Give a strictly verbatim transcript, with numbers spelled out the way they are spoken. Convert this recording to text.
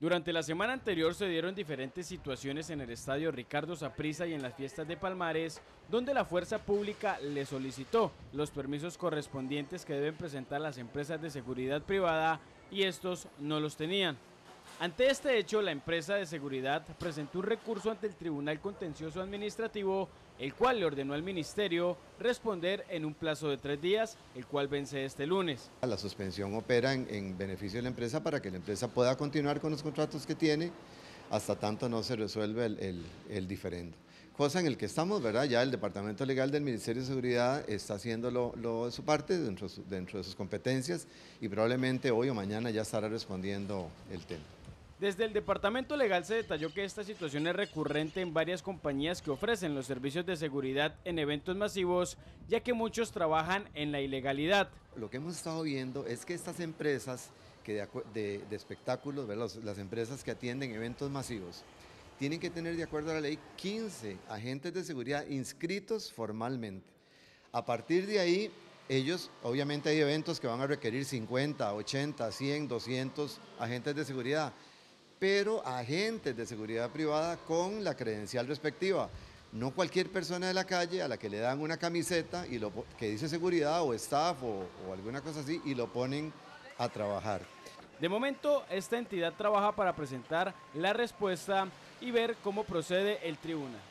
Durante la semana anterior se dieron diferentes situaciones en el estadio Ricardo Saprissa y en las fiestas de Palmares, donde la fuerza pública le solicitó los permisos correspondientes que deben presentar las empresas de seguridad privada y estos no los tenían. Ante este hecho, la empresa de seguridad presentó un recurso ante el Tribunal Contencioso Administrativo, el cual le ordenó al ministerio responder en un plazo de tres días, el cual vence este lunes. La suspensión opera en, en beneficio de la empresa para que la empresa pueda continuar con los contratos que tiene hasta tanto no se resuelva el, el, el diferendo. Cosa en el que estamos, ¿verdad? Ya el Departamento Legal del Ministerio de Seguridad está haciendo lo, lo de su parte dentro, dentro de sus competencias y probablemente hoy o mañana ya estará respondiendo el tema. Desde el Departamento Legal se detalló que esta situación es recurrente en varias compañías que ofrecen los servicios de seguridad en eventos masivos, ya que muchos trabajan en la ilegalidad. Lo que hemos estado viendo es que estas empresas que de, de, de espectáculos, ¿verdad? Las empresas que atienden eventos masivos, tienen que tener de acuerdo a la ley quince agentes de seguridad inscritos formalmente. A partir de ahí, ellos, obviamente hay eventos que van a requerir cincuenta, ochenta, cien, doscientos agentes de seguridad, pero agentes de seguridad privada con la credencial respectiva. No cualquier persona de la calle a la que le dan una camiseta y lo, que dice seguridad o staff o, o alguna cosa así y lo ponen a trabajar. De momento, esta entidad trabaja para presentar la respuesta y ver cómo procede el tribunal.